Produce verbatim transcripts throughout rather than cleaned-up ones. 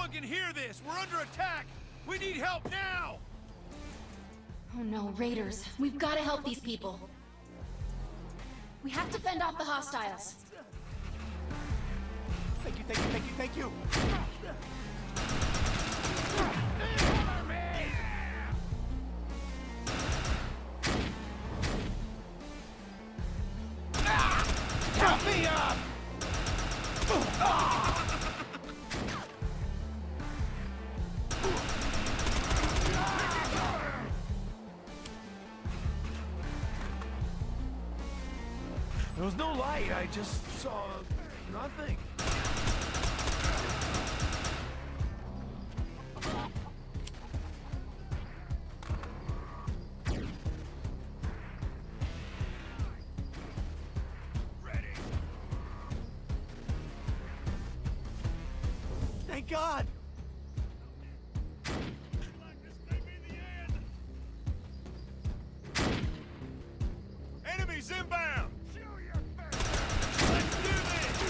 Everyone can hear this! We're under attack! We need help now! Oh no, Raiders. We've got to help these people. We have to fend off the hostiles. Thank you, thank you, thank you, thank you! Help me up! There was no light, I just saw nothing. Thank God! Enemies inbound! Let's do this!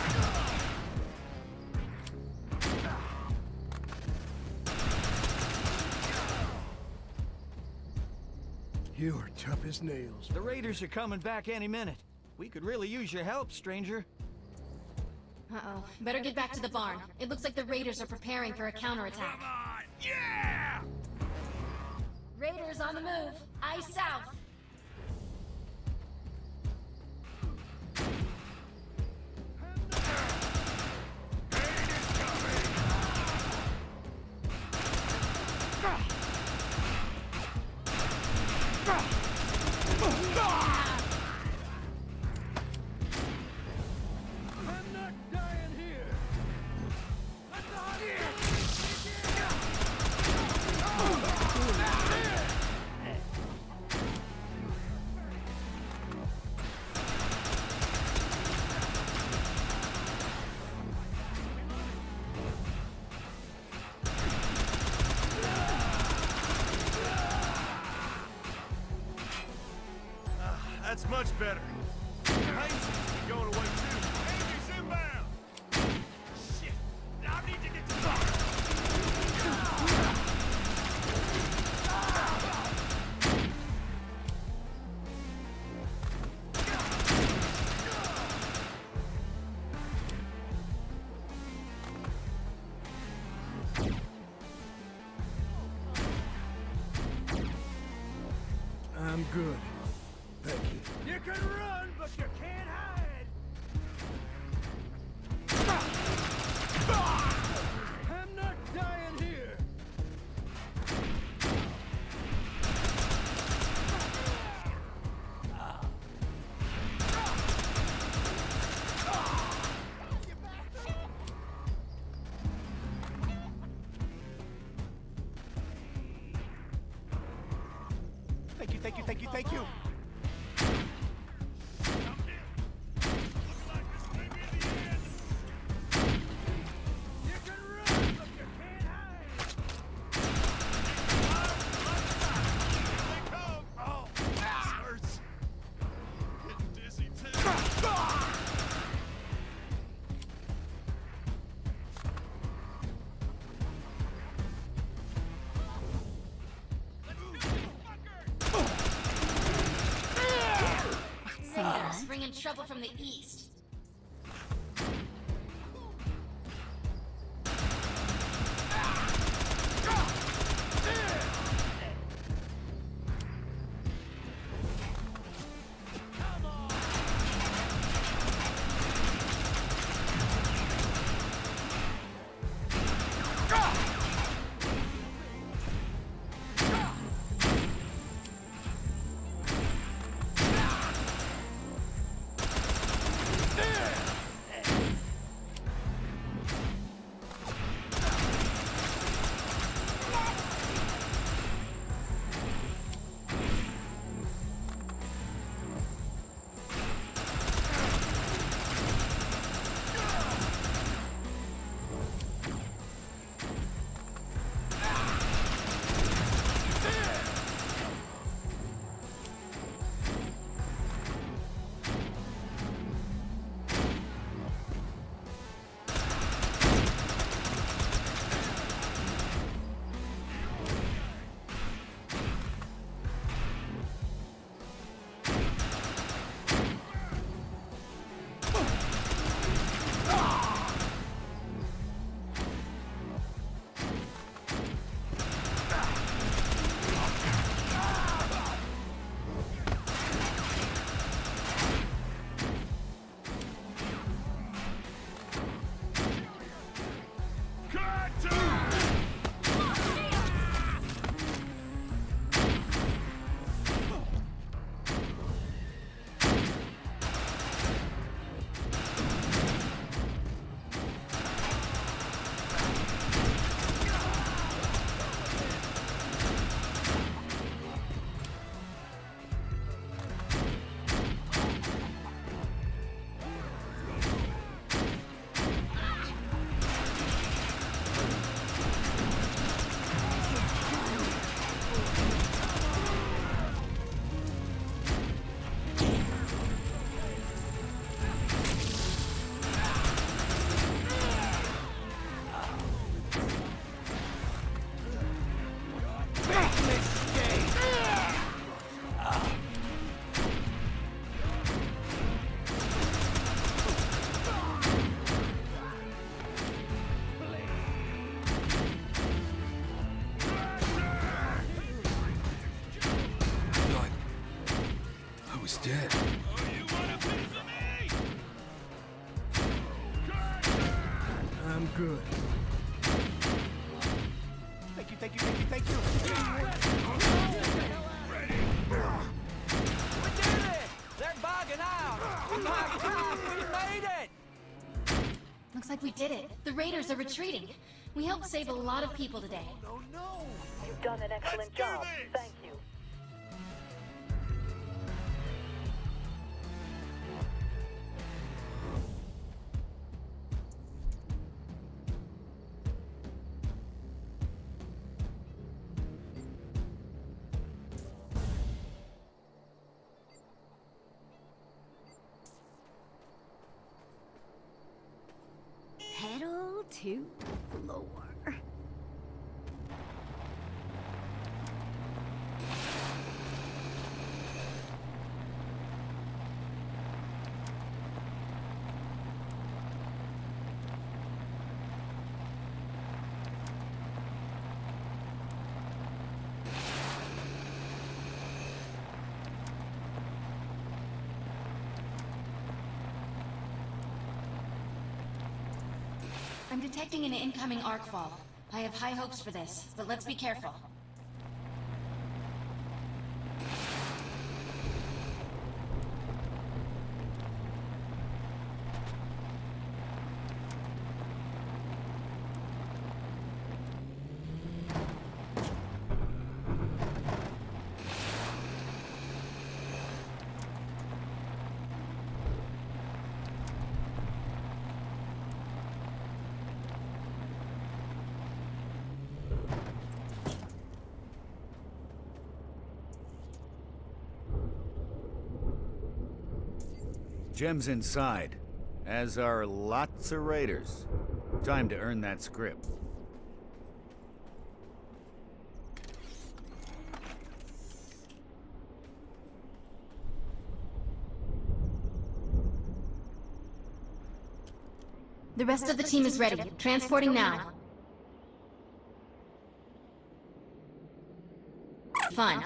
You are tough as nails. The Raiders are coming back any minute. We could really use your help, stranger. Uh-oh. Better get back to the barn. It looks like the Raiders are preparing for a counterattack. Come on! Yeah! Raiders on the move. Eye south. I'm not dying here! I'm not here! That's much better. Pain seems to be going away too. Enemies inbound! Shit! I need to get to the I'm good. Thank you. You can run, but you can't hide! I'm not dying here! Thank you, thank you, thank you, thank you! Bringing trouble from the east. was dead. Oh, you want a piece of me? I'm good. Thank you, thank you, thank you, thank you. We did it! They're bogging out! My God, we made it! Looks like we did it. The raiders are retreating. We helped save a lot of people today. No, no. You've done an excellent do job. this. Thank you. Pedal to the floor. I'm detecting an incoming arc fall. I have high hopes for this, but let's be careful. Gem's inside, as are lots of raiders. Time to earn that script. The rest of the team is ready. Transporting now. Fun.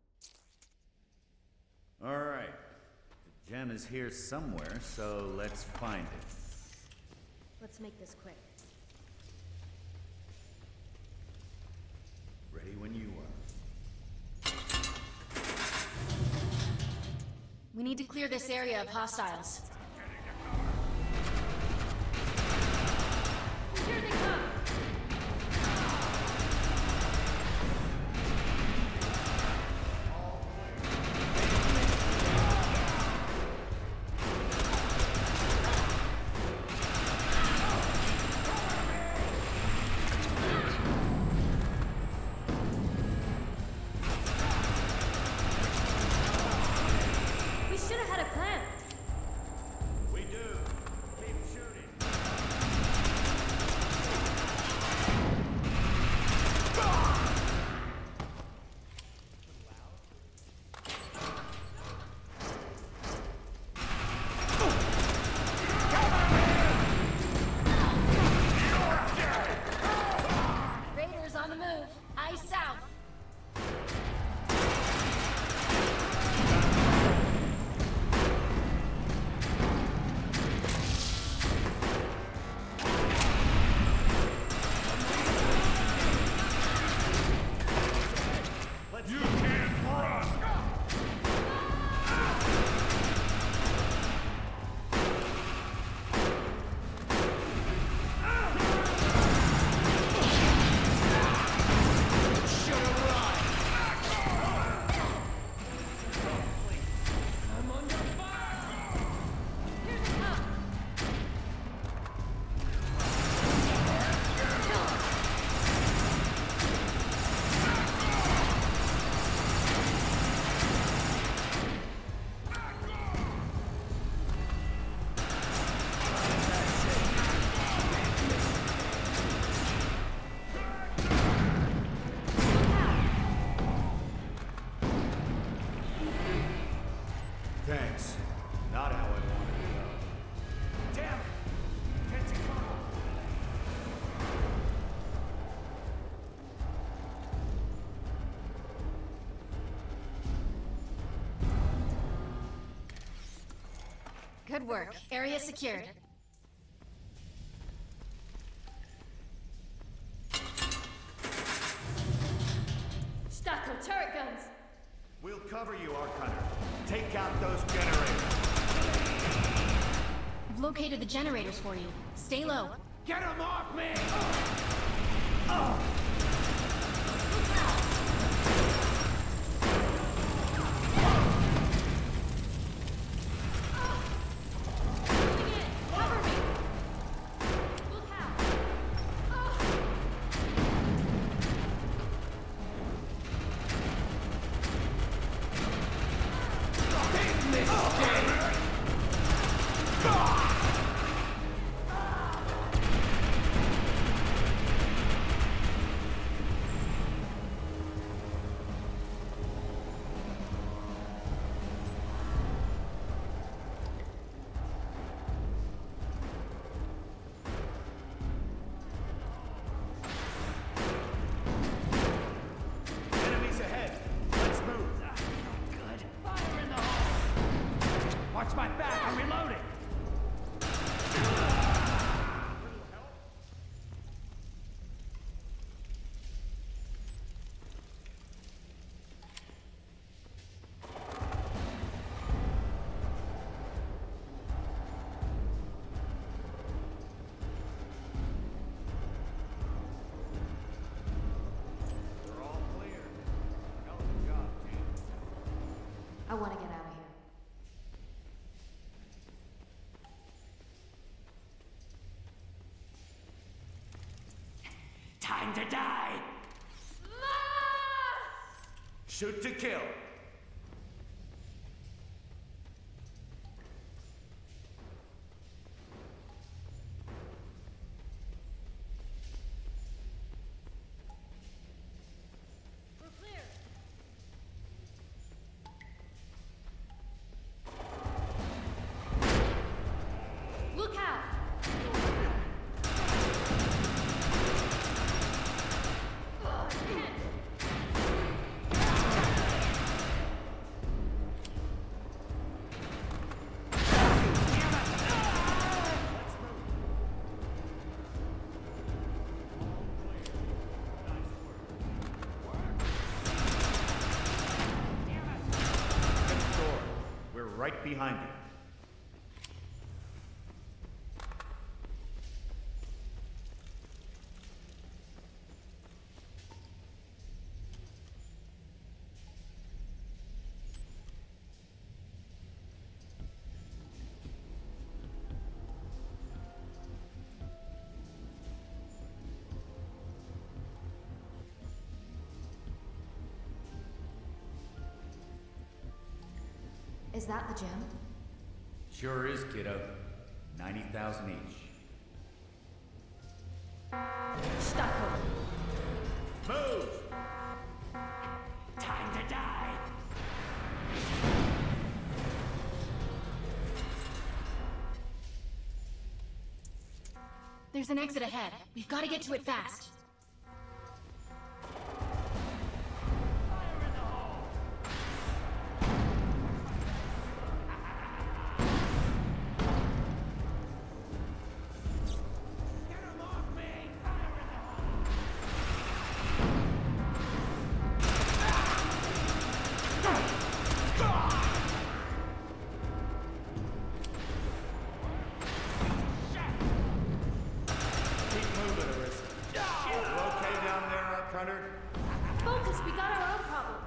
All right. The gem is here somewhere, so let's find it. Let's make this quick. Ready when you are. We need to clear this area of hostiles. Here they come! We should have had a plan. Good work. Area secured. Stucco turret guns! We'll cover you, Arc Hunter. Take out those generators. I've located the generators for you. Stay low. Get him off me! Cover me! Look out! Enemies ahead. Let's move. Good. Fire in the hole! Watch my back, I'm reloading! We're all clear. Hell of a job, team. I want to get out of here. Time to die! Shoot to kill. We're clear! Look out! Oh, I can't. Next door. We're right behind you. Is that the gem? Sure is, kiddo. ninety thousand each. Stucco! Move! Time to die! There's an exit ahead. We've got to get to it fast. Get him off me! Fire in the hole! Keep moving, Arissa. You okay down there, Arc Hunter? Focus, we got our own problems.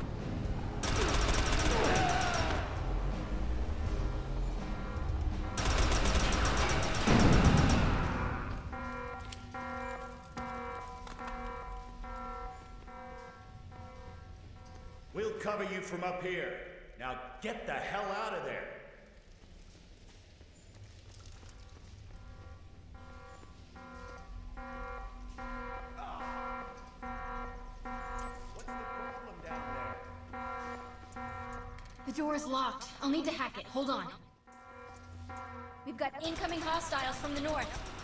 We'll cover you from up here. Now get the hell out of there. What's the problem down there? The door is locked. I'll need to hack it. Hold on. We've got incoming hostiles from the north.